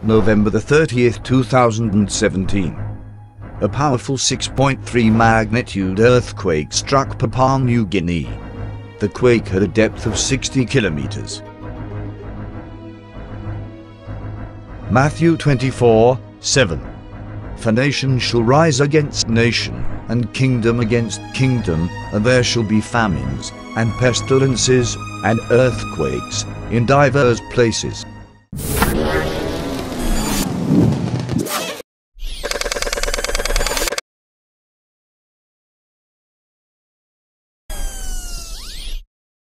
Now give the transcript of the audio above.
November the 30th, 2017. A powerful 6.3 magnitude earthquake struck Papua New Guinea. The quake had a depth of 60 kilometers. Matthew 24:7. For nation shall rise against nation, and kingdom against kingdom, and there shall be famines, and pestilences, and earthquakes, in divers places.